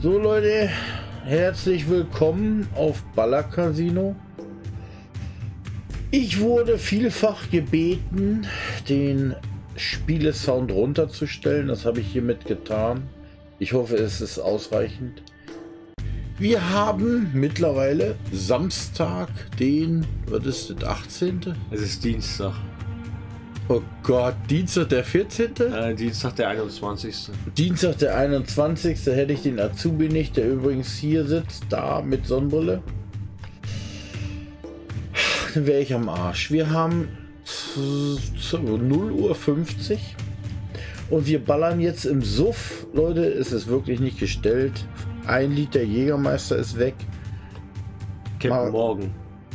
So Leute, herzlich willkommen auf Baller Casino. Ich wurde vielfach gebeten, den Spielesound runterzustellen. Das habe ich hiermit getan. Ich hoffe, es ist ausreichend. Wir haben mittlerweile Samstag, den, was ist das, 18.? Es ist Dienstag. Oh Gott, Dienstag der 14.? Dienstag der 21. Dienstag der 21. hätte ich den Azubi nicht, der übrigens hier sitzt, da mit Sonnenbrille. Dann wäre ich am Arsch. Wir haben 0:50 Uhr und wir ballern jetzt im Suff. Leute, es ist wirklich nicht gestellt. 1 Liter Jägermeister ist weg. Captain Morgan.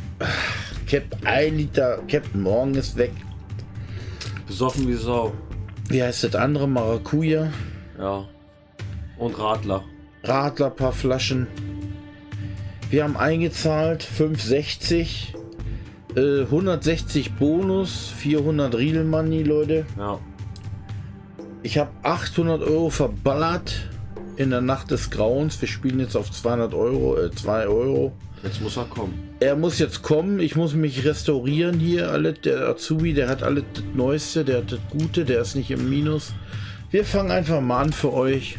1 Liter Captain Morgan ist weg. Besoffen wie Sau. Wie heißt das andere? Maracuja. Ja. Und Radler. Radler, paar Flaschen. Wir haben eingezahlt 5,60. 160 Bonus, 400 Real Money, Leute. Ja. Ich habe 800 Euro verballert in der Nacht des Grauens. Wir spielen jetzt auf 200 Euro, 2 Euro. Jetzt muss er kommen. Er muss jetzt kommen. Ich muss mich restaurieren hier. Alles, der Azubi, der hat alles das Neueste, der hat das Gute, der ist nicht im Minus. Wir fangen einfach mal an für euch.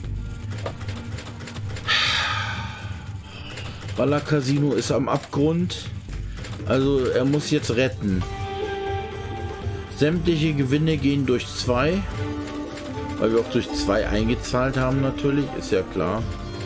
Baller Casino ist am Abgrund. Also er muss jetzt retten. Sämtliche Gewinne gehen durch 2. Weil wir auch durch 2 eingezahlt haben natürlich, ist ja klar.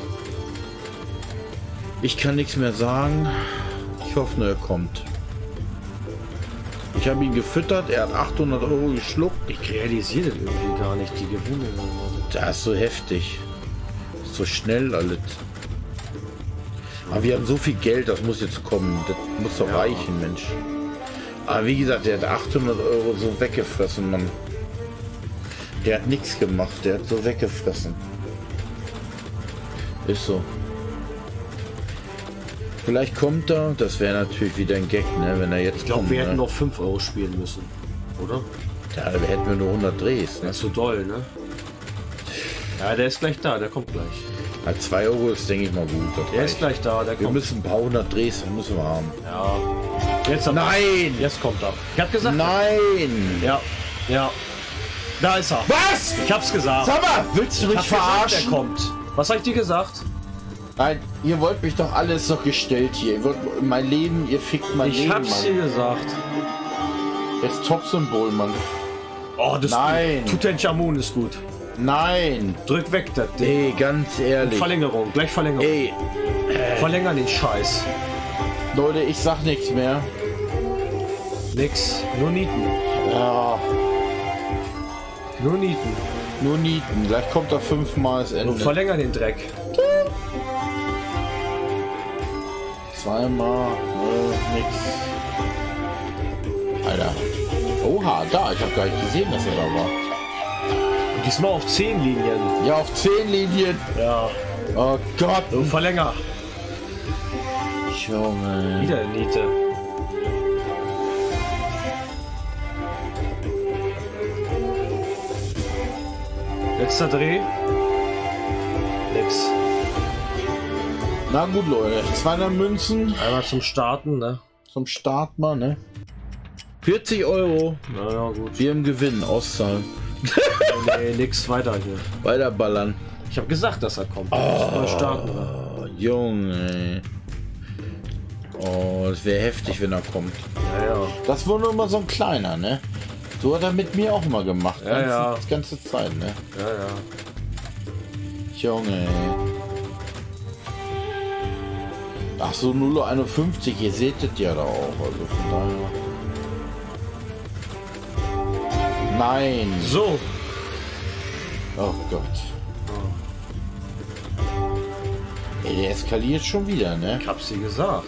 Ich kann nichts mehr sagen. Ich hoffe nur, er kommt. Ich habe ihn gefüttert, er hat 800 Euro geschluckt. Ich realisiere das irgendwie gar nicht, die Gewinne. Das ist so heftig. So schnell alles. Aber wir haben so viel Geld, das muss jetzt kommen. Das muss doch reichen, Mensch. Aber wie gesagt, der hat 800 Euro so weggefressen, Mann. Der hat nichts gemacht, der hat so weggefressen. Ist so. Vielleicht kommt er, das wäre natürlich wieder ein Gag, ne, wenn er jetzt Ich glaube, kommt. wir hätten ne? noch 5 Euro spielen müssen, oder? Ja, da hätten wir nur 100 Drehs. Ne? Das ist so doll, ne? Ja, der ist gleich da, der kommt gleich. Ja, 2 Euro ist, denke ich mal, gut. Der ist gleich da, der Wir kommt. müssen ein paar 100 Drehs, müssen wir haben. Ja. Jetzt Nein! Jetzt kommt er. Ich hab gesagt. Nein! Ja. Ja. Da ist er. Was? Ich hab's gesagt. Sag mal, willst du mich Ich hab gesagt, verarschen? der kommt. Was hab ich dir gesagt? Nein, ihr wollt mich doch alles doch gestellt hier. Ihr wollt mein Leben, ihr fickt mein Leben, Ich hab's dir gesagt. Jetzt Top-Symbol, Mann. Oh, das Nein. ist gut. Tutanchamun ist gut. Nein. Drück weg das Ding. Ey, ganz ehrlich. Verlängerung, gleich Verlängerung. Ey, Verlängern den Scheiß. Leute, ich sag nichts mehr. Nix. Nur Nieten. Ja, Nur Nieten. nur Nieten. Gleich kommt da 5-mal das Und Ende. verlängern den Dreck. Zweimal, nix. Alter. Oha, da. Ich habe gar nicht gesehen, dass er da war. Und diesmal auf 10 Linien. Ja, auf 10 Linien. Ja. Oh Gott. So, verlänger. Junge. Wieder eine Niete. Letzter Dreh. Nix. Na gut, Leute. 200 Münzen Einmal zum Starten, ne? zum Start mal, ne? 40 Euro. Naja, gut. Wir im Gewinn auszahlen. Nee, nix weiter hier. Weiterballern. Ich habe gesagt, dass er kommt. Mal starten. Ne? Oh, Junge. Oh, das wäre heftig, wenn er kommt. Ja, ja. Das war nur mal so ein kleiner, ne? So hat er mit mir auch mal gemacht. Ja, ja. Die ganze Zeit, ne? Ja, ja. Junge. Ach so, 0:51. Ihr seht das ja da auch. Also von daher. Nein. So. Oh Gott. Ey, der eskaliert schon wieder, ne? Ich hab's dir gesagt.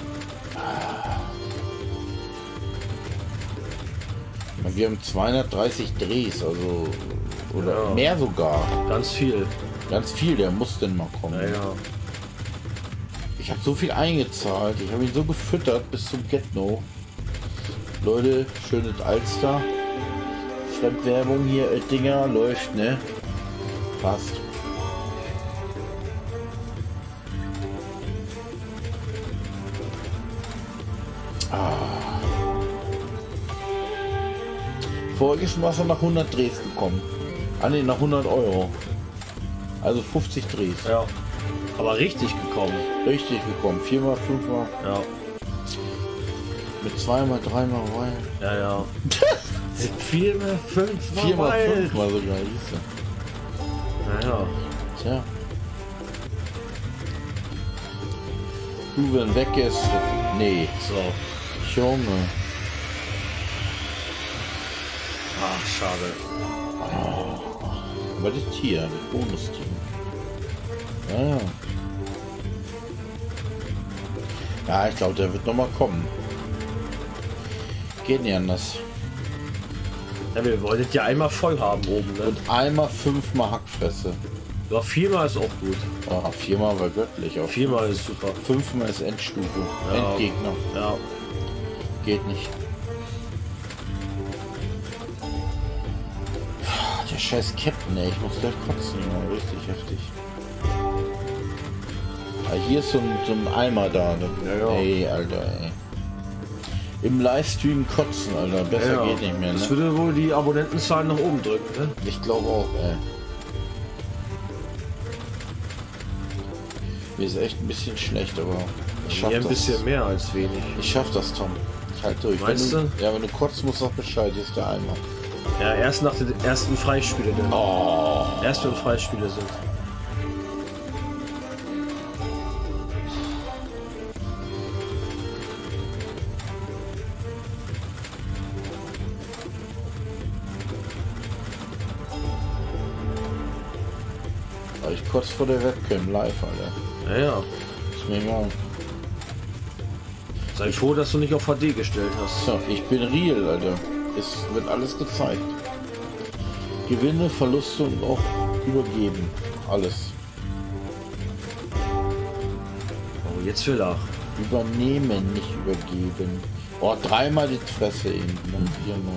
Wir haben 230 Drehs, also oder Ja. mehr sogar. Ganz viel. Ganz viel, der muss denn mal kommen. Naja. Ich habe so viel eingezahlt, ich habe ihn so gefüttert bis zum Get-No. Leute, schönes Alster. Fremdwerbung hier, Dinger, läuft, ne? Passt. Voriges Mal ist er nach 100 Drehs gekommen. Ah ne, nach 100 Euro. Also 50 Drehs. Ja. Aber richtig gekommen. Richtig gekommen. 4-mal, 5-mal. Ja. Mit 2-mal, 3-mal Wein. Ja, ja. 4-mal, 5-mal 4-mal, Wild. 5-mal sogar, siehst du. Ja, ja. Tja. Du, wenn weg ist. Nee. So. Junge. Ach, schade. Aber das Tier, das Bonustier. Ja. Ja, ich glaube, der wird noch mal kommen. Geht nicht anders. Ja, wir wollten ja einmal voll haben oben, ne? Und einmal 5-mal Hackfresse. Ja, 4-mal ist auch gut. Oh, 4-mal war göttlich. Auf 4-mal ist super. 5-mal ist Endstufe. Ja. Endgegner. Ja. Geht nicht. Der scheiß Captain, ey. Ich muss gleich kotzen, Junge. Richtig heftig. Ah, hier ist so ein Eimer da. Ne? Ja, ja. Ey, Alter, ey. Im Livestream kotzen, Alter. Besser Ja, geht nicht mehr, ne? das würde wohl die Abonnentenzahlen nach oben drücken, ne? Ich glaube auch, ey. Mir ist echt ein bisschen schlecht, aber ich schaff Mir ein das. bisschen mehr als wenig. Ich schaff das, Tom. Ich halt durch. Meinst wenn du? Ja, wenn du kotzt, musst du auch Bescheid. Hier ist der Eimer. Ja, erst nach den ersten Freispiele, denn Oh. erste und Freispiele sind. Aber ich kotze vor der Webcam live, Alter. Ja, ja. Ist mir egal. Sei froh, dass du nicht auf HD gestellt hast. So, ich bin real, Alter. Es wird alles gezeigt. Gewinne, Verluste und auch übergeben. Alles. Oh, jetzt will er. Übernehmen, nicht übergeben. Oh, 3-mal die Fresse eben. Dann 4-mal.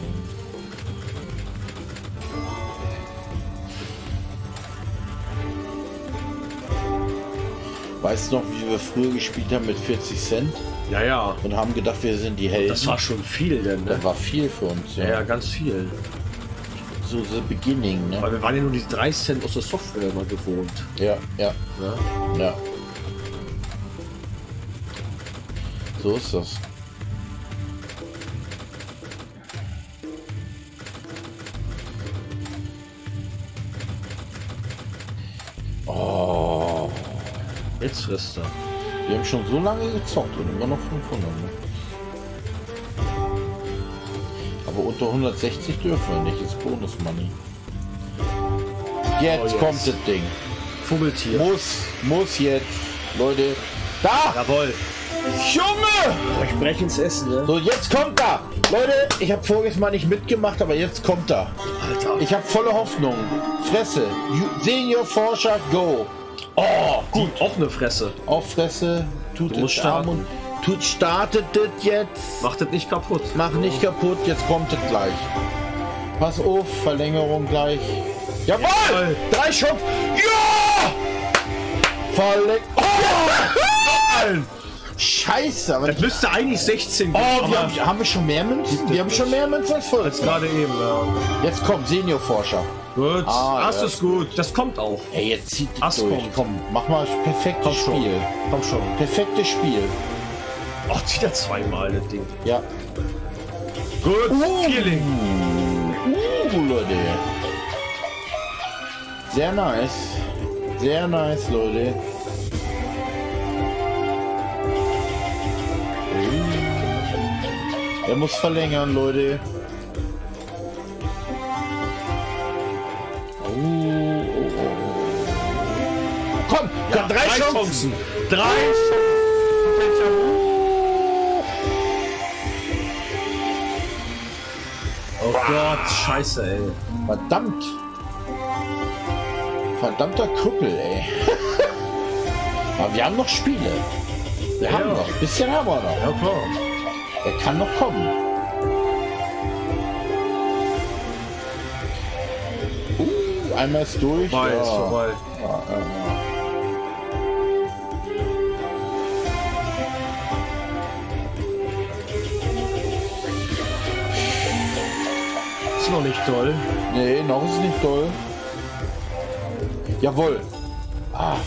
Weißt du noch, wie wir früher gespielt haben mit 40 Cent? Ja, ja. Und haben gedacht, wir sind die Helden. Das war schon viel, denn, ne? Das war viel für uns. Ja, ja, ganz viel. So the beginning, ne? Weil wir waren ja nur die 3 Cent aus der Software mal gewohnt. Ja, ja, Ne? ja. So ist das. Oh. Jetzt frisst er. Wir haben schon so lange gezockt und immer noch 500. Ne? Aber unter 160 dürfen wir nicht. Ist Bonus Money. Jetzt, jetzt. kommt das Ding. Vogeltier. Muss jetzt. Leute. Da! Jawohl. Junge! Versprechen's Essen, ne? So, jetzt kommt er. Leute, ich habe voriges Mal nicht mitgemacht, aber jetzt kommt er. Alter. Ich habe volle Hoffnung. Fresse. Senior Forscher, go. Oh, gut. Auch eine Fresse. Auf Fresse. Tut Du musst starten. Startet das jetzt. Macht das nicht kaputt. Mach nicht kaputt, jetzt kommt es gleich. Pass auf, Verlängerung gleich. Jawohl! Jawohl. 3 Schub. Ja! Oh! Scheiße, aber Das müsste eigentlich 16 oh, geben, haben wir schon mehr Münzen? Wir haben schon mehr Münzen als voll. als gerade eben, ja. Jetzt kommt Seniorforscher. Gut, Ah, das ja. ist gut. Das kommt auch. Ey, jetzt zieht die Ast durch. kommt. Komm, mach mal das perfekte Komm schon. Spiel. Komm schon. Perfektes Spiel. Oh, zieht er zweimal das Ding. Ja. Gut, Vierling. Leute. Sehr nice. Sehr nice, Leute. Er muss verlängern, Leute. Komm, Ja, 3 Chancen. 3 Oh Gott, scheiße, ey. Verdammt. Verdammter Krüppel, ey. Aber wir haben noch Spiele. Wir haben noch. Ein bisschen haben wir noch. Ja, klar. Er kann noch kommen. Einmal ist durch. Vorbei, ist vorbei. Ja. ist noch nicht toll. Nee, noch ist es nicht toll. Jawohl. Ah,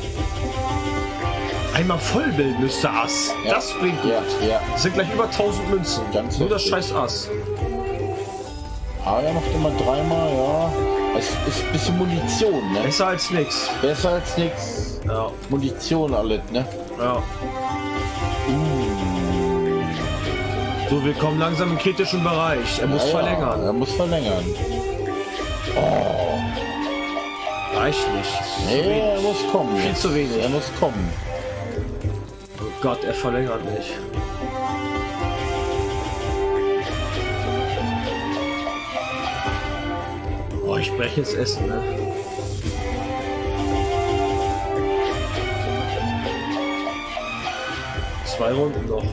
Einmal Vollbild müsste Ass. ja. Das bringt gut. Ja, ja. Das sind gleich über 1000 Münzen. Ganz Nur das heftig. scheiß Ass. Ah, er macht immer dreimal, ja. Es ist ein bisschen Munition, ne? Besser als nix. Besser als nix. Ja. Munition alles, ne? Ja. So, wir kommen langsam im kritischen Bereich. Er muss Ja, verlängern. Ja, er muss verlängern. Reicht nicht. Zu Nee, wenig. er muss kommen. Viel jetzt. zu wenig. Er muss kommen. Oh Gott, er verlängert nicht. Oh, ich breche jetzt Essen, ne? Zwei Runden noch.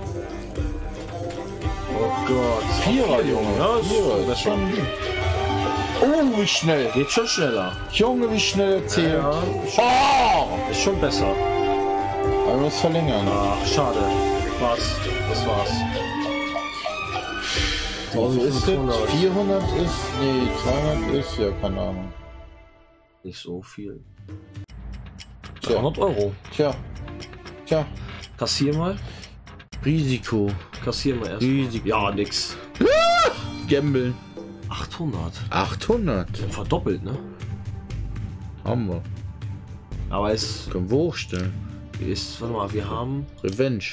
Oh Gott. Vierer, Vier, Junge. Ja, Vierer. das schon. Oh, wie schnell. Geht schon schneller. Junge, wie schnell erzählt. Ja, Oh! ist schon besser. Er muss verlängern. Ach, schade. Was? Das war's. Wie viel ist das? 1500. 400 ist, nee, 200 ist, ja, keine Ahnung. Nicht so viel. Tja. 300 Euro. Tja, Kassier mal. Risiko. Kassier mal erst. Risiko. Ja, nix. Gambeln. 800. 800. Verdoppelt, ne? Haben wir. Aber es Können wir hochstellen. ist, warte mal, wir haben Revenge.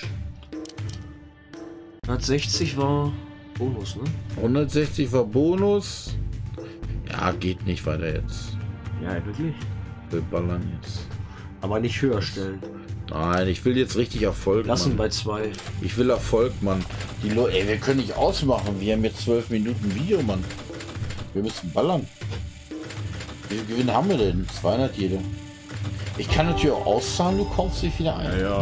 160 war Bonus, ne? 160 war Bonus. Ja, geht nicht weiter jetzt. Ja, wirklich. Wir ballern jetzt. Aber nicht höher stellen. Nein, ich will jetzt richtig Erfolg, Lassen Mann. bei 2. Ich will Erfolg, Mann. Die Leute, ey, wir können nicht ausmachen. Wir haben jetzt 12 Minuten Video, Mann. Wir müssen ballern. Wie viel Gewinn haben wir denn? 200 jede. Ich kann natürlich auch auszahlen, du kaufst dich wieder ein. Ja.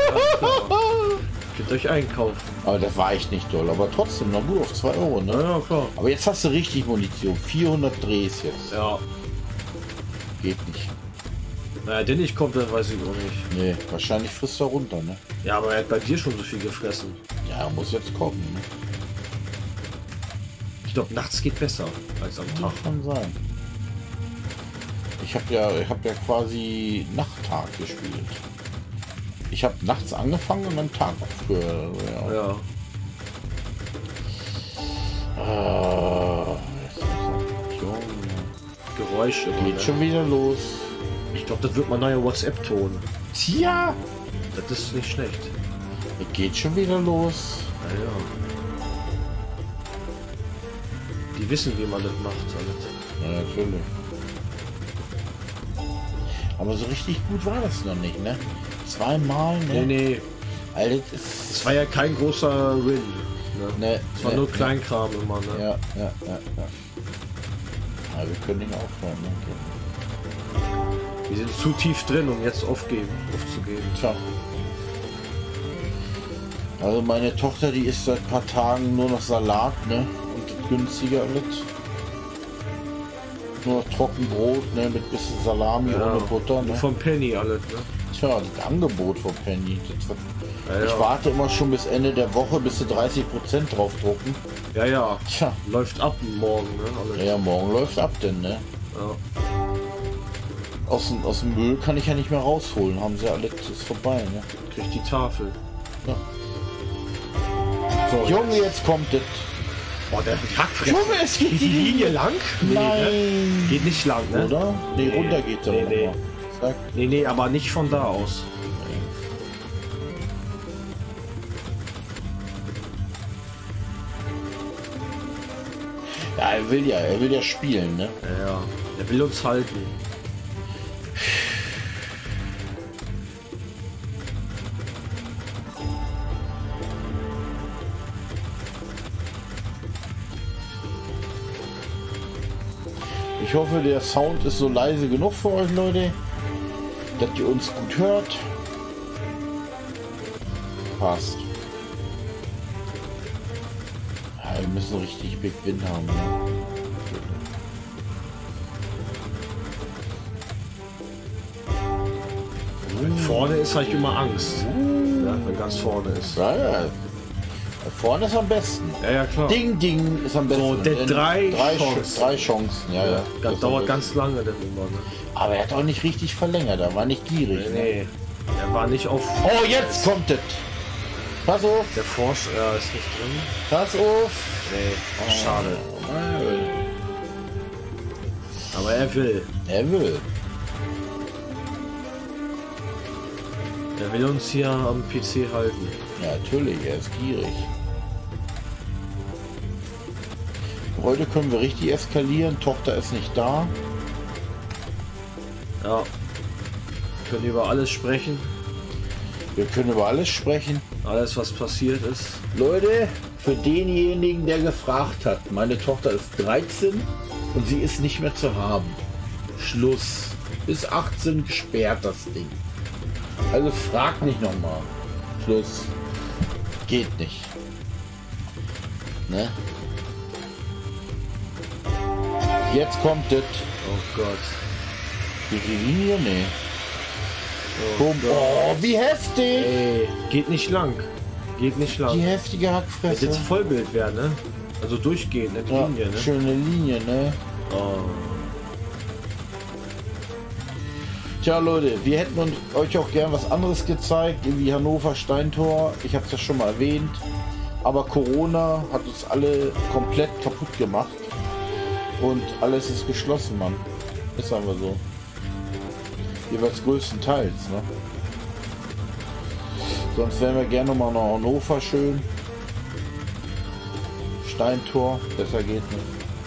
Könnt euch einkaufen. Aber das war echt nicht doll. Aber trotzdem, noch gut auf 2 Euro, ne? Ja, klar. Aber jetzt hast du richtig Munition. 400 Drehs jetzt. Ja. Geht nicht. Naja, der nicht kommt, dann weiß ich auch nicht. Nee, wahrscheinlich frisst er runter, ne? Ja, aber er hat bei dir schon so viel gefressen. Ja, er muss jetzt kommen, ne? Ich glaube, nachts geht besser als am Tag. Kann sein. Ich habe ja quasi Nachttag gespielt. Ich habe nachts angefangen und am Tag aufgehört. Ja. Ja. Junge. Geräusche. Geht Ne? schon wieder los. Ich glaube, das wird mein neuer WhatsApp-Ton. Tja, Das ist nicht schlecht. es geht schon wieder los. Naja. Die wissen, wie man das macht. Alles. Ja, natürlich. Aber so richtig gut war das noch nicht, ne? Zweimal, ne? Nee, nee. Alter, das ist... Es war ja kein großer Win. Ne? Ne, Es war ne, nur Kleinkram immer. Ne? Ja. Ja, wir können ihn aufhören, ne? Wir sind zu tief drin, um jetzt aufzugeben. Tja. Also meine Tochter, die isst seit ein paar Tagen nur noch Salat, ne? Und das günstige alles. Nur noch Trockenbrot, ne? Mit bisschen Salami ohne Butter, ne? Vom Penny alles. Ne? Tja, das Angebot von Penny. Das wird... Ja, Ich warte immer schon bis Ende der Woche, bis sie 30% draufdrucken. ja, ja. Tja. Läuft ab morgen. Ne? Alles. Ja, morgen läuft ab denn, ne? Ja. Aus dem Müll kann ich ja nicht mehr rausholen. Haben sie alles, ist vorbei, ne? Kriegt die Tafel. Ja. So, Junge, jetzt kommt es. boah, der Hackfressen. Junge, es geht Geht die Linie lang? Nee, ne? Nein. Geht nicht lang, ne? Oder? Nee, runter geht er. Nee, noch nee. mal. Zack. Nee, aber nicht von da aus. Ja, er will ja spielen, ne? Ja, der will uns halten. Ich hoffe, der Sound ist so leise genug für euch, Leute, dass ihr uns gut hört. Passt. Ja, wir müssen richtig Big Win haben, ne? Vorne ist halt immer Angst. Ja, wenn ganz vorne ist. Ja, ja. Vorne ist am besten. Ja, ja, klar. Ding, Ding ist am besten. So, der drei Chancen. Drei Chancen, ja, ja. Das dauert ganz lange, das immer, ne? Aber er hat auch nicht richtig verlängert, er war nicht gierig. Nee, er war nicht auf... Oh, jetzt kommt es. Pass auf. Der Forsch ist nicht drin. Pass auf. Nee, schade. Aber er will. Er will. Er will uns hier am PC halten. Ja, natürlich, er ist gierig. Heute können wir richtig eskalieren. Tochter ist nicht da. Ja. Wir können über alles sprechen. Wir können über alles sprechen. Alles, was passiert ist. Leute, für denjenigen, der gefragt hat, meine Tochter ist 13 und sie ist nicht mehr zu haben. Schluss. Bis 18 gesperrt das Ding. Also frag nicht nochmal. Schluss. Geht nicht. Ne? Jetzt kommt es. Oh Gott. Die Linie? Nee. Oh, Oh, wie heftig! ey, geht nicht lang. Geht nicht lang. Die heftige Wird Hackfresse. jetzt Vollbild werden, ne? Also durchgehend, ne? Die Ja, Linie, ne? schöne Linie, ne? Oh. Tja, Leute, wir hätten euch auch gern was anderes gezeigt, wie Hannover Steintor. Ich habe es ja schon mal erwähnt. Aber Corona hat uns alle komplett kaputt gemacht. Und alles ist geschlossen, Mann. Ist aber so. Jeweils größtenteils, ne? Sonst wären wir gerne mal nach Hannover schön. Steintor, besser geht nicht.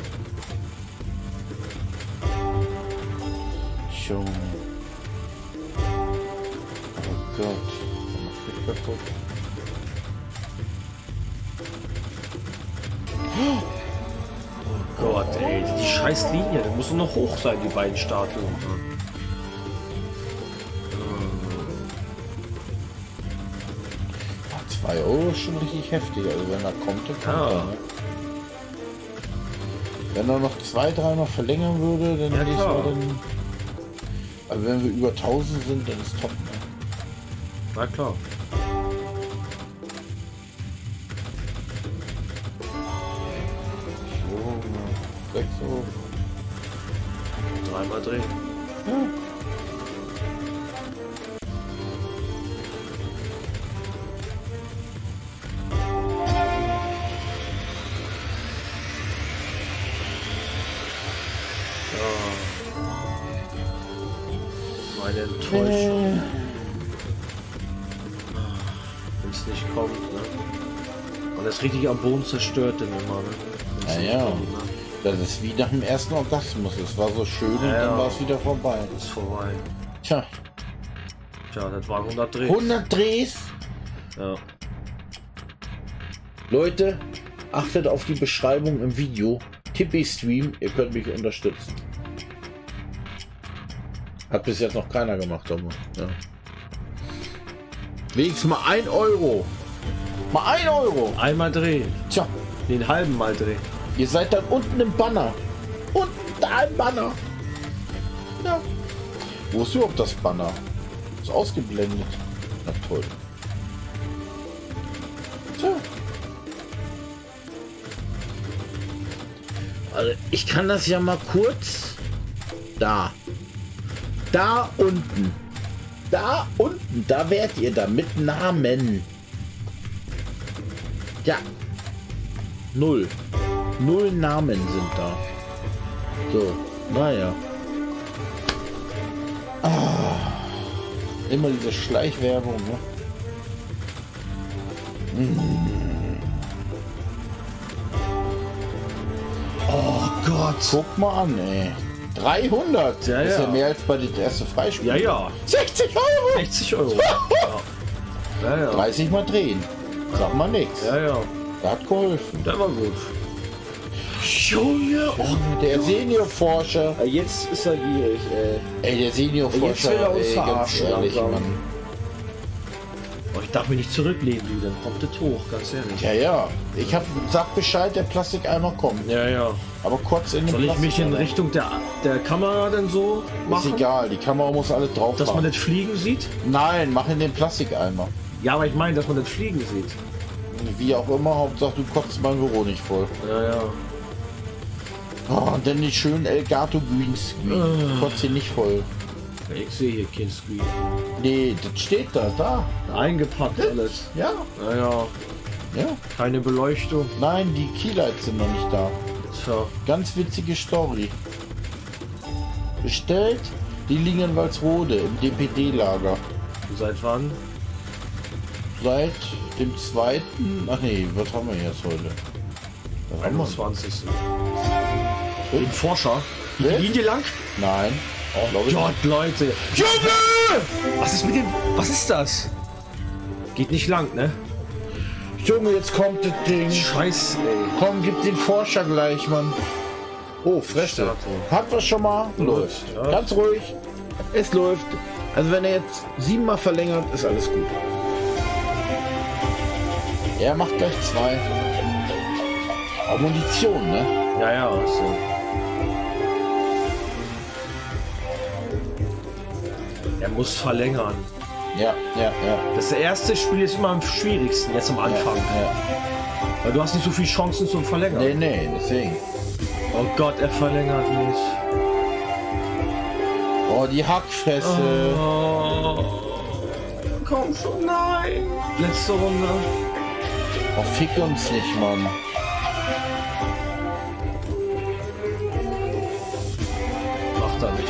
Schon. Oh Gott. Das geht kaputt. Gott, ey, die scheiß Linie, die muss nur noch hoch sein, die beiden Statuen. 2 Euro ist schon richtig heftig, also wenn er kommt, dann kommt er. Ne? Wenn er noch 2, 3 noch verlängern würde, dann hätte ich es mal dann. Also wenn wir über 1000 sind, dann ist top. Ne? Na klar. So, 6 Euro. Dreimal drehen. Ja. Meine Enttäuschung. Wenn es nicht kommt, ne? Und das richtig am Boden zerstört den immer, ne? Wenn's nicht Ja. kommt, ne? Das ist wie nach dem ersten Orgasmus. Es war so schön und Ja. dann war es wieder vorbei. Ist vorbei. Tja, Tja, das waren 100 Drehs. 100 Drehs. Ja. Leute, achtet auf die Beschreibung im Video. Tippi Stream, ihr könnt mich unterstützen. Hat bis jetzt noch keiner gemacht, aber ja. Wenigstens mal 1 Euro. Mal 1 Euro. Einmal drehen. Tja, Den halben Mal drehen. ihr seid dann unten im Banner. Unten da im Banner. Ja. Wo ist überhaupt das Banner? Ist ausgeblendet. Na toll. Tja. Also ich kann das ja mal kurz. Da. Da unten. Da unten. Da wärt ihr da mit Namen. Ja. 0. 0 Namen sind da. So. Naja. Immer diese Schleichwerbung, ne? Oh Gott. Guck mal an, ey. 300. Ja, Das ist ja ja. mehr als bei der ersten Freispiel. Ja, ja. 60 Euro. 60 Euro. Ja, ja. 30 mal drehen. Sag mal nichts. Ja, ja. Der hat geholfen. Der war gut. Junge, oh, der Seniorforscher. Jetzt ist er gierig, ey. Ey, der Seniorforscher. Jetzt will er uns ey, ganz verarschen, ehrlich, langsam. Mann. Oh, ich darf mich nicht zurücklehnen, du. Dann kommt das hoch, ganz ehrlich. Ja, ja. Ich hab gesagt Bescheid, der Plastikeimer kommt. Ja, ja. Aber kurz in den Soll ich mich in Plastikeimer. Richtung der Kamera denn so Ist machen? egal, die Kamera muss alles drauf Dass man machen. das Fliegen sieht? Nein, mach in den Plastikeimer. Ja, aber ich meine, dass man das Fliegen sieht. Wie auch immer, Hauptsache du kotzt mein Büro nicht voll. Ja, ja. Oh, und dann die schönen Elgato Greenscreen. Kotzt sie nicht voll. Ich sehe hier kein Screen. Nee, das steht da. Eingepackt alles. Ja. Naja, Ja. keine Beleuchtung. Nein, die Keylights sind noch nicht da. Tja, Ganz witzige Story. Bestellt, die liegen in Walsrode im DPD-Lager. seit wann? Seit dem 2. Ach nee, was haben wir jetzt heute? Was haben wir? 21. Den Forscher? Die Wer? Linie lang? Nein. Oh Gott, Leute. Junge! Was ist mit dem... Was ist das? Geht nicht lang, ne? Junge, jetzt kommt das Ding. Scheiße, ey. Komm, gib den Forscher gleich, Mann. Oh, Fresse. Hat was schon mal? Läuft. Ja. Ganz ruhig. Es läuft. Also wenn er jetzt 7-mal verlängert, ist alles gut. Er macht gleich 2. Auch Munition, ne? Ja, ja, so. Er muss verlängern. Ja. Das erste Spiel ist immer am schwierigsten, jetzt am Anfang. Ja. Weil du hast nicht so viele Chancen zum Verlängern. Nee, deswegen. Oh Gott, er verlängert nicht. Oh, die Hackfresse. Oh. Komm schon, nein. Letzte Runde. Oh, fick uns nicht, Mann. Macht er nicht.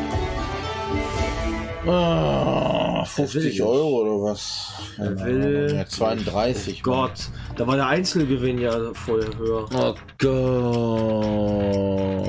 Ah, will 50 nicht. Euro oder was? Er will... Ja, 32. Oh Gott, da war der Einzelgewinn ja vorher höher. Oh Gott.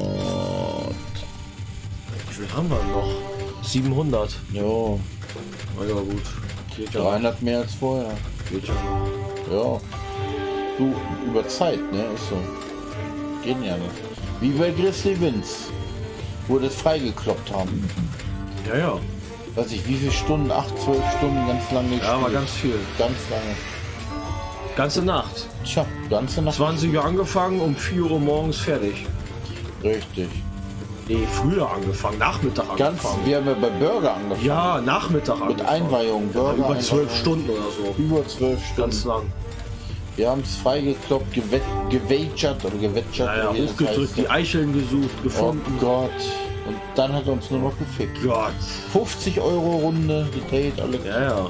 Wie viel haben wir noch? 700. Jo, Na ja, gut. Geht ja. 300 mehr als vorher. Geht ja noch. Ja. Du, über Zeit, ne? Ist so. Geht ja nicht. Wie bei Grizzly Vince. Wo das freigekloppt haben. Ja, ja. Weiß ich, wie viele Stunden? 8, 12 Stunden, ganz lange gespielt. Ja, aber ganz viel. Ganz lange. Ganze Nacht. Tja, ganze Nacht. 20 Uhr angefangen, um 4 Uhr morgens fertig. Richtig. Nee, früher angefangen, Nachmittag Ganz, angefangen. wir haben ja bei Burger angefangen. Ja, Nachmittag Mit angefangen. Einweihung. Ja, Burger über 12 Einweihung. Stunden oder so. Über 12 Stunden. Ganz lang. Wir haben es freigekloppt, gewätschert oder gewätschert. Naja, oder wie das hochgedrückt, heißt. die Eicheln gesucht, Oh gefunden. Gott. Und dann hat er uns nur noch gefickt. Gott. 50 Euro Runde, gedreht, alle. Ja, ja.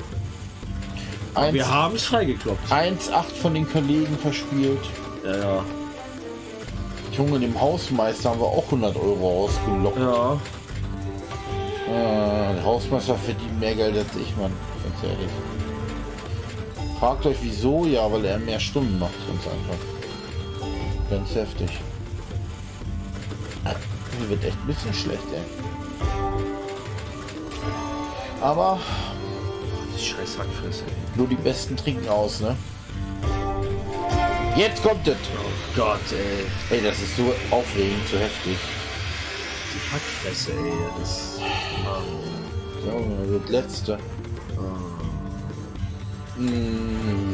Wir haben es freigekloppt. 1,8 von den Kollegen verspielt. Ja, ja. Junge, dem Hausmeister haben wir auch 100 Euro ausgelockt. Ja. Der Hausmeister verdient mehr Geld als ich, Mann. Ganz ehrlich. Fragt euch wieso? Ja, weil er mehr Stunden macht, ganz einfach. Ganz heftig. Mir wird echt ein bisschen schlecht, ey. Aber Die scheiß Hackfresse, ey. nur die Besten trinken aus, ne? Jetzt kommt es! Oh Gott, ey. Ey, das ist so aufregend, so heftig. Die Hackfresse, ey. Das... So, das letzte. Mm.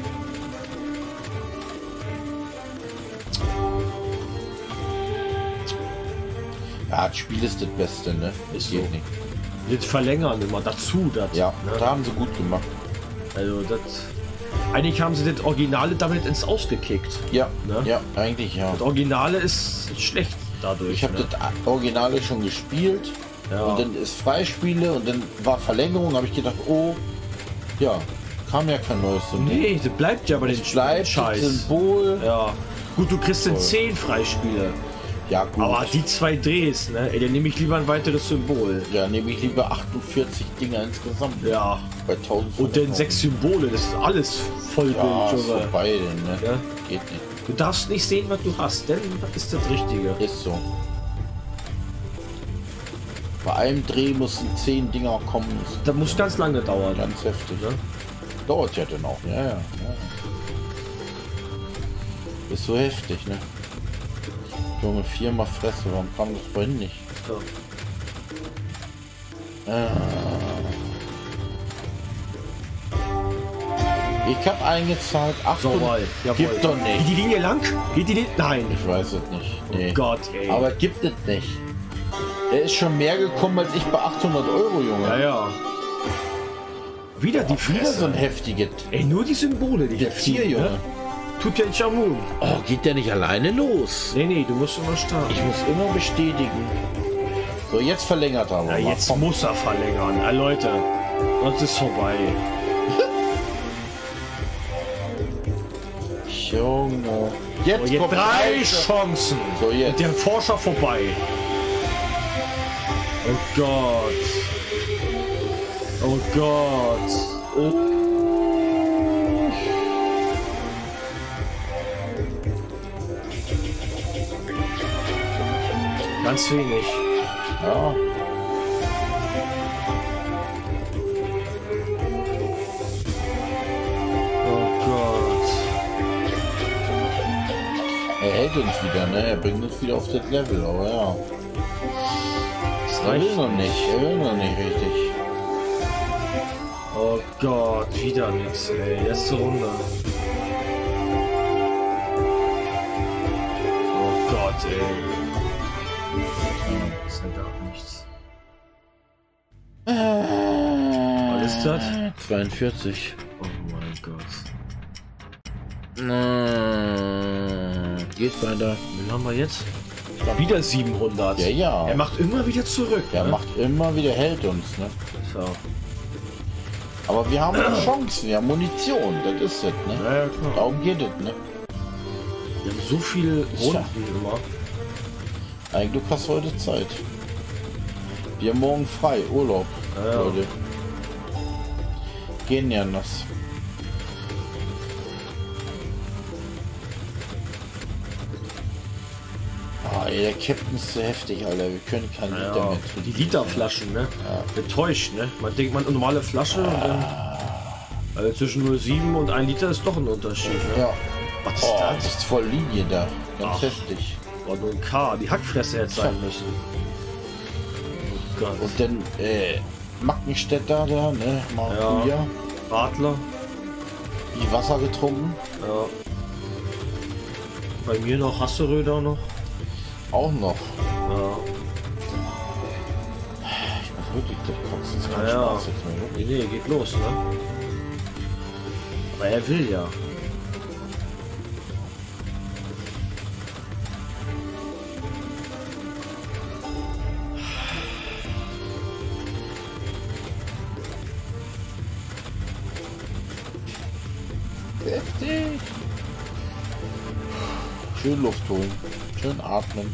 Ja, das Spiel ist das Beste, ne? Ist Geht so. nicht. Das verlängern immer dazu, das. Ja, Ne? da haben sie gut gemacht. Also, das... Eigentlich haben sie das Originale damit ins Ausgekickt. Ja, Ne? ja, eigentlich ja. Das Originale ist schlecht dadurch. Ich habe ne? das Originale schon gespielt Ja. und dann ist Freispiele und dann war Verlängerung, habe ich gedacht, oh, ja, kam ja kein neues. Und Nee, das bleibt ja bei den es bleibt das Scheiß. Symbol. Ja. Gut, du kriegst dann 10 Freispiele. Ja, gut. Aber die 2 Drehs, ne? Ey, dann nehme ich lieber ein weiteres Symbol. Ja, nehme ich lieber 48 Dinger insgesamt. Ja. Bei 1000. Und dann 6 Symbole, das ist alles Vollbild, Ja, ist Junge. vorbei, denn, ne? Ja? Geht nicht. Du darfst nicht sehen, was du hast, denn das ist das Richtige. Ist so. Bei einem Dreh mussten 10 Dinger kommen. Ist Das muss ganz lange dauern. ganz heftig. Ne? Dauert ja dann auch. Ja. Ist so heftig, ne? Junge, 4-mal Fresse. Warum kam das vorhin nicht? Ja. Ich habe eingezahlt. So, 800. mal. Gibt doch nicht. Geht die Linie lang? Geht die Linie? Nein. Ich weiß es nicht. Nee. Oh Gott, ey. Aber gibt es nicht. Er ist schon mehr gekommen als ich bei 800 Euro, Junge. Ja, ja. Wieder die Wieder Fresse. so ein heftiges. Ey, nur die Symbole, die Der Tier, Junge. Tut ja nicht Amun. Oh, geht der nicht alleine los? Nee, du musst immer starten. Ich muss immer bestätigen. So, jetzt verlängert er aber. Ja, mal. jetzt Komm. muss er verlängern. Ja, Leute, das ist vorbei. Junge. Jetzt, Und jetzt kommt 3 der- Chancen. So, jetzt. Und der Forscher vorbei. Oh Gott. Oh Gott. Oh. Ganz wenig. Ja. Oh Gott. Er hält uns wieder, ne? Er bringt uns wieder auf das Level, aber ja. Das Er will reicht noch nicht. Er will noch nicht richtig. Oh Gott, wieder nichts, ey. Letzte Runde. Oh Gott, ey. Das ist ja gar nichts. Was ist das? 42. Oh mein Gott. Geht weiter. Wie haben wir jetzt? Wieder 700. Ja. Er macht immer wieder zurück. Er ne? macht immer wieder, hält uns, ne? So. Aber wir haben noch Chancen, wir haben Munition, das ist es, ne? Ja, klar. Darum geht es, ne? Wir haben so viele Runden immer. Eigentlich hast du heute Zeit. Wir haben morgen frei, Urlaub, Ja. Leute. Gehen ja nass. Ah, ey, der Captain ist so heftig, Alter. Wir können kein Liter Ja, mehr die trinken. Literflaschen, ne? Getäuscht, ne? Man denkt, man eine normale Flasche und dann. Also zwischen 0,7 und 1 Liter ist doch ein Unterschied, ne? Ja. Was ist Oh, das? das ist voll Linie da. Ganz Ach. heftig. War nur ein K, die Hackfresse hätte sein müssen. Oh Gott. Und dann, Mackenstädter da, ne? Maracuja. Radler. Die Wasser getrunken. Ja. Bei mir noch Hasseröder noch. Auch noch. Ja. Ich muss wirklich das kotzen. Das ist kein Ja. Spaß jetzt mehr. Nee, geht los, ne? Aber er will ja. Heftig. Schön Luft holen. Schön atmen.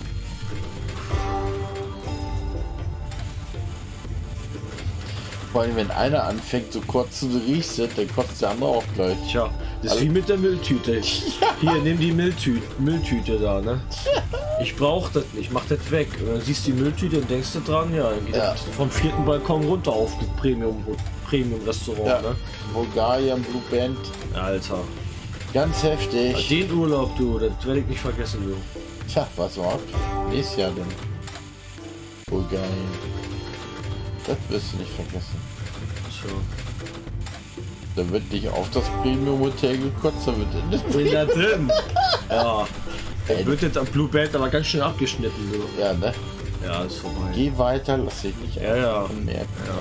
Vor allem, wenn einer anfängt zu kotzen, so riechst du, dann kotzt der andere auch gleich. Tja, das ist Also- wie mit der Mülltüte. Hier, nimm die Mülltüte da, ne? Ich brauch das nicht, mach das weg. Und dann siehst du die Mülltüte und denkst du dran, ja, dann geht Ja. das vom 4. Balkon runter auf das Premium-Restaurant, Ja. ne? Bulgarien, Blue Band. Alter. Ganz heftig. Den Urlaub, du, das werde ich nicht vergessen, du. Tja, was war? Nächstes Jahr dann. Bulgarien. Das wirst du nicht vergessen. So. Da wird nicht auf das Premium-Hotel gekotzt, da wird in das Bin da drin. Ja. Er wird jetzt am Blue Band aber ganz schön abgeschnitten, du. Ja, ne? Ja, ist vorbei. Geh weiter, lass dich nicht Ja, ja. merken. Ja.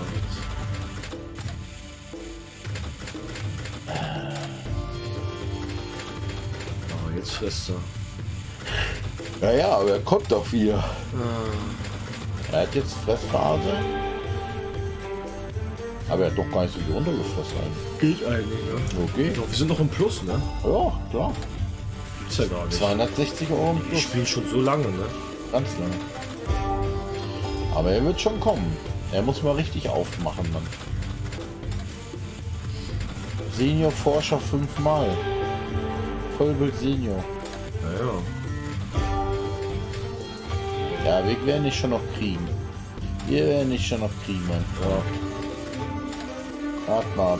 Oh, jetzt frisst er. Ja, aber er kommt doch wieder. Er hat jetzt Fressphase. Aber er hat doch gar nicht so viel runtergefressen eigentlich. Geht eigentlich, ne? Okay. Doch, wir sind doch im Plus, ne? Ja, klar. Gibt's ja gar nicht. 260 Euro im Ich Plus. spiele schon so lange, ne? Ganz lange. Aber er wird schon kommen. Er muss mal richtig aufmachen dann. Senior Forscher 5-mal. Vollbild Senior. Naja. Ja, wir werden nicht schon noch kriegen. Wir werden nicht schon noch kriegen, Mann. Ja. Wart mal ab.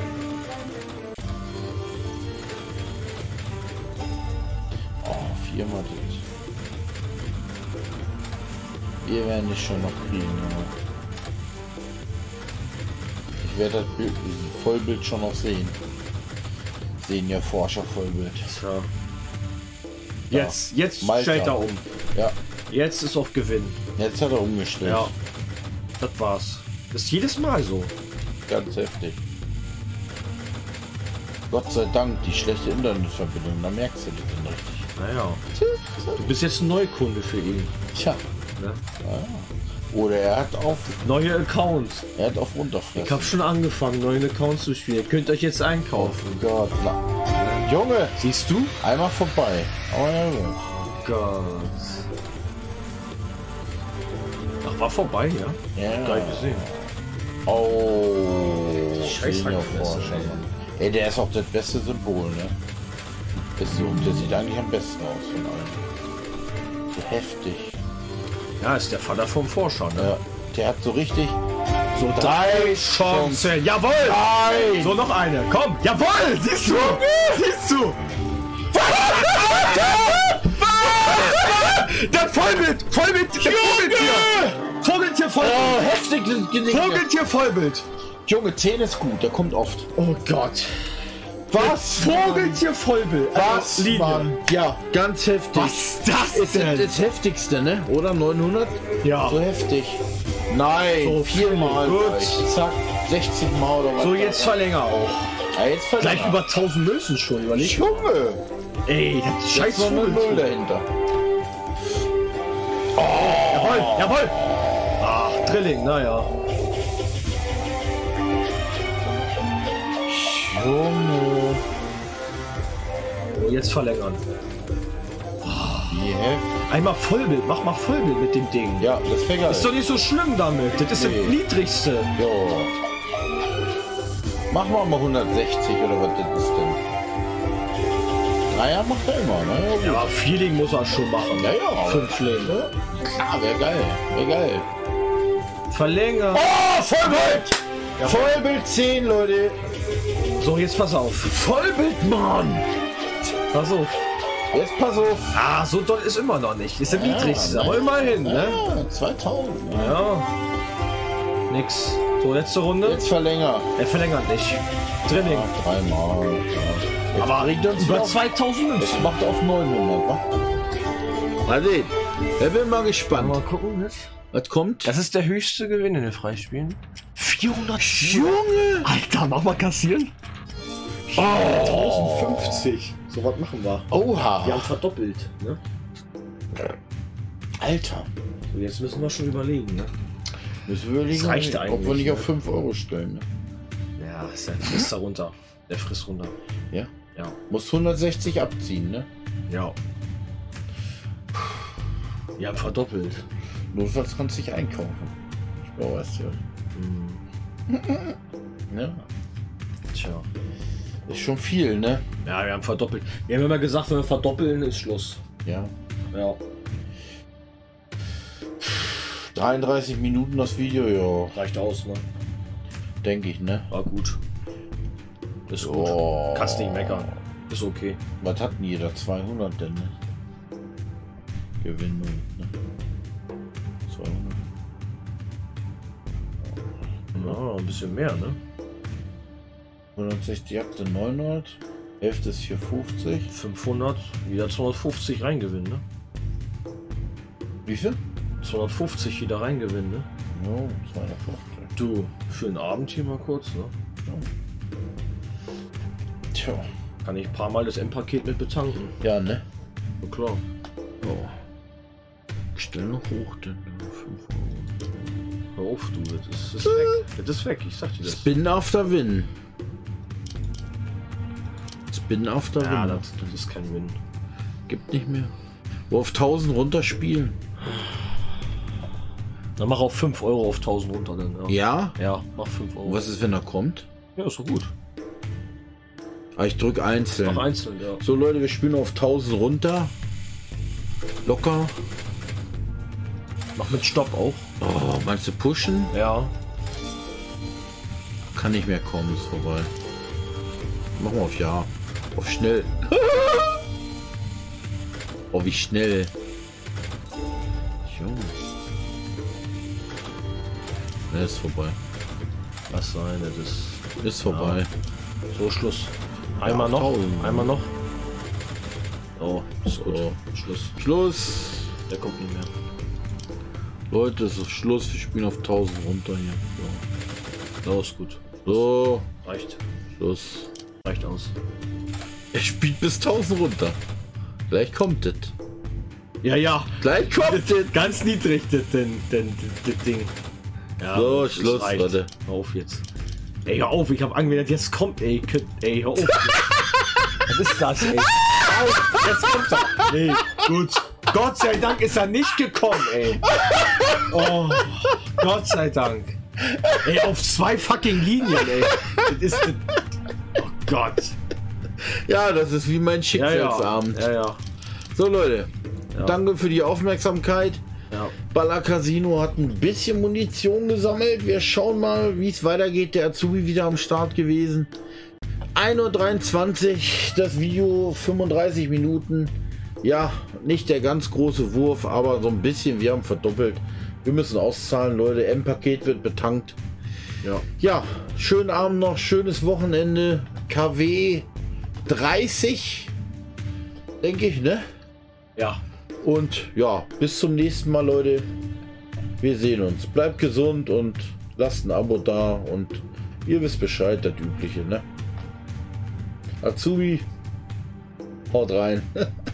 Oh, 4-mal das. Wir werden nicht schon noch kriegen, aber ich werde das Bild, diesen Vollbild schon noch sehen. Senior Forscher Vollbild. Tja. Jetzt Malta. stellt er um. Ja, Jetzt ist auf Gewinn. jetzt hat er umgestellt. Ja. Das war's. Das ist jedes Mal so. ganz heftig. Gott sei Dank, die schlechte Internetverbindung, da merkst du das dann richtig. Naja. Du bist jetzt ein Neukunde für ihn. Tja. Ne? Ja. Oder er hat auf Neue Accounts. runterfressen. Ich habe schon angefangen, neue Accounts zu spielen. Ihr könnt euch jetzt einkaufen. Oh Gott, na. Junge, Siehst du? einmal vorbei. Oh ja, gut. Oh Gott. Ach, war vorbei, ja? Ja. Geil gesehen. Oh, Scheiß Senior-Forscher. Ey, der ist auch das beste Symbol, ne? Der sieht eigentlich am besten aus von allen. So heftig. Ja, ist der Vater vom Forscher, ne? Ja, der hat so richtig. So 3 Chancen. Jawohl! Nein! So noch eine. Komm! Jawohl! Siehst du? Siehst du? Das Vollbild! Vollbild! Vogeltier! Vogeltier Vollbild! Oh, heftig das Genick. Vogeltier Vollbild! Junge, 10 ist gut, der kommt oft. Oh Gott! Was? Vogeltier Vollbild! Was, Linie. Mann? Ja, ganz heftig. Was ist das Ist denn? das heftigste, ne? Oder 900? Ja. So heftig. Nein, So, 4-mal. gut. gleich. Zack, 60 Mal oder was? So, jetzt verlänger auch. Ja, jetzt verlängert. Gleich über 1000 Münzen schon, überleg. Junge! Ey, das ist scheiß Scheiß noch 0 Vogeltier. dahinter. Jawohl, jawohl! Ach, Drilling, naja. Junge. Jetzt verlängern. Wie heftig. Einmal Vollbild, mach mal Vollbild mit dem Ding. Ja, das wäre geil. Ist doch nicht so schlimm damit. Das ist Nee. das Niedrigste. Jo. Machen wir mal 160 oder was das ist denn? Dreier macht er immer, ne? Ja, gut. Ja, Feeling muss er schon machen. Ja, ja. 5 Leben. Klar, wäre geil. Wäre geil. Verlängern. Oh, Vollbild! Ja. Vollbild 10, Leute. So, jetzt pass auf. Vollbild, Mann! Pass auf. Jetzt pass auf. Ah, so doll ist immer noch nicht. Ist der Ja, niedrigste. nein. Aber immerhin, ne? Ja, 2000. Ne? Ja. Nix. So, letzte Runde. Jetzt verlängert. Er verlängert nicht. Drilling. Ja, 3-mal. Ja. Jetzt Aber bringt uns über wieder 2000 auf, Münzen. jetzt macht er auf 900, wa? Mal sehen. Ich bin mal gespannt. Mal gucken jetzt. Was kommt? Das ist der höchste Gewinn in den Freispielen. 400 Junge! Alter, mach mal kassieren. Oh. 1050. So was machen wir. Oha! Wir haben verdoppelt. Ne? Alter. So, jetzt müssen wir schon überlegen. Ne? Müssen wir überlegen, Das reicht ob wir eigentlich, nicht ne? auf 5 Euro stellen. Ne? Ja, der frisst da runter. Der frisst runter. Ja? Ja. Muss 160 abziehen, ne? Ja. Wir haben verdoppelt. Notfalls kannst du dich einkaufen. Ich brauche es ja. Ja. Tja. Ist schon viel, ne? Ja, wir haben verdoppelt. Wir haben immer gesagt, wenn wir verdoppeln, ist Schluss. Ja. Ja. 33 Minuten das Video, ja. Reicht aus, ne? Denke ich, ne? War gut. Ist gut. Oh. Kannst nicht meckern. Ist okay. Was hat denn jeder? 200 denn, ne? Gewinnung, ne? 200. Ja, ein bisschen mehr, ne? 160 Akte 900. Hälfte ist 450. 500, wieder 250 reingewinnen, ne? Wie viel? 250 wieder reingewinnen, ne? Jo, 250. Du, für einen Abend hier mal kurz, ne? Tja. Kann ich ein paar Mal das M-Paket mit betanken. Ja, ne? Na klar. Oh. Stell noch hoch, denn 5 Euro. Hör auf, du, das ist weg. Das ist weg, ich sag dir das. Spin after Win. Spin after Ja, Win. das ist kein Win. Gibt nicht mehr. Wo auf 1000 runterspielen. Dann mach auf 5 Euro auf 1000 runter dann. Ja, Ja? ja mach 5 Euro. Was ist, wenn er kommt? Ja, ist doch gut. Ah, ich drück einzeln. Mach einzeln, ja. So Leute, wir spielen auf 1000 runter. Locker. Mach mit Stopp auch. Oh, meinst du pushen? Ja. Kann nicht mehr kommen, ist vorbei. Machen wir auf Ja. Auf schnell. Oh, wie schnell. Junge. Ne, ist vorbei. Was sein, das ist. Ist vorbei. So, Schluss. Einmal noch. 1000. Einmal noch. Oh, ist gut. So. Schluss. Schluss. Der kommt nicht mehr. Leute, es ist Schluss. Wir spielen auf 1000 runter hier. So. Ja, ist gut. So. Reicht. Schluss. Reicht aus. Er spielt bis 1000 runter. Gleich kommt es. Ja, ja. Gleich kommt es. Ganz niedrig, das Ding. Ja, So, das Schluss, reicht. warte. Hör auf jetzt. Ey, hör auf, ich hab angewendet, jetzt kommt, ey, hör auf. Was ist das, ey? Jetzt kommt er. Nee, gut. Gott sei Dank ist er nicht gekommen, ey. Oh, Gott sei Dank. Ey, auf 2 fucking Linien, ey. Das ist... Oh Gott. Ja, das ist wie mein Schicksalsabend. Ja. So, Leute. Ja. Danke für die Aufmerksamkeit. Ja. Baller Casino hat ein bisschen Munition gesammelt. Wir schauen mal, wie es weitergeht. Der Azubi wieder am Start gewesen. 1:23 Uhr, das Video 35 Minuten. Ja, nicht der ganz große Wurf, aber so ein bisschen. Wir haben verdoppelt. Wir müssen auszahlen, Leute. M-Paket wird betankt. Ja, schönen Abend noch, schönes Wochenende. KW 30, denke ich, ne? Ja. Und ja, bis zum nächsten Mal, Leute. Wir sehen uns. Bleibt gesund und lasst ein Abo da und ihr wisst Bescheid, das Übliche, ne? Azubi, haut rein.